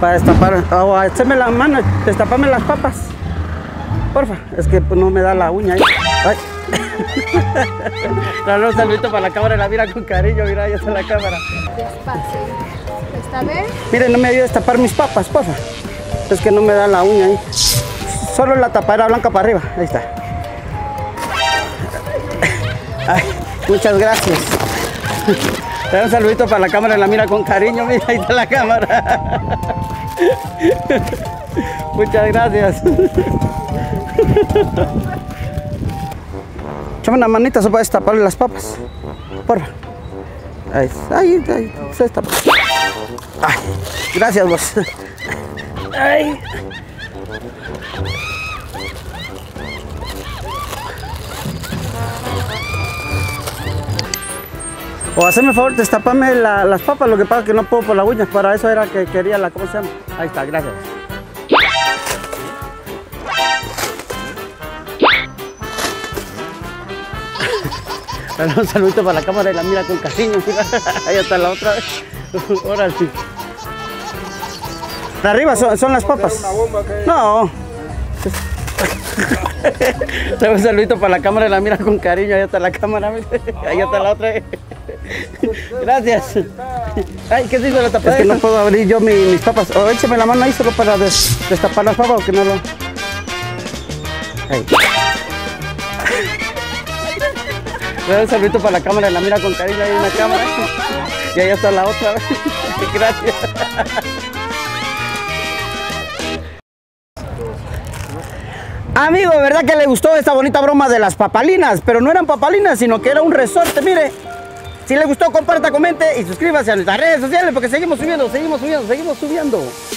Para destapar, o hacerme la mano, destaparme las papas. Porfa, es que pues, no me da la uña ahí. Ay. Dale un saludito para la cámara, la mira con cariño, mira, ahí está la cámara. Despacio. ¿Está bien? Miren, no me ayuda a destapar mis papas, porfa. Es que no me da la uña ahí. Solo la tapadera blanca para arriba, ahí está. Ay, muchas gracias. Dale un saludito para la cámara, la mira con cariño, mira, ahí está la cámara. Muchas gracias. Échame una manita, se puede destaparle las papas. Porfa. Ahí, se destapa. Ay, gracias vos. Ay. O hacerme el favor, destapame las papas, lo que pasa es que no puedo por la uña, para eso era que quería la, ¿cómo se llama? Ahí está, gracias. Dale un saludito para la cámara y la mira con cariño, mira, ahí está la otra vez. Ahora sí. De arriba son las papas. No. Dale un saludito para la cámara y la mira con cariño, ahí está la cámara, ahí está la otra vez. Gracias. Ay, ¿qué dice la tapadera? Es que no puedo abrir yo mis papas. O écheme la mano ahí solo para destapar las papas o que no lo... Ahí. Un saludito para la cámara, la mira con cariño ahí en la cámara. Y ahí está la otra. Gracias. Amigo, ¿verdad que le gustó esta bonita broma de las papalinas? Pero no eran papalinas, sino que era un resorte, mire. Si le gustó, comparta, comente y suscríbase a nuestras redes sociales porque seguimos subiendo.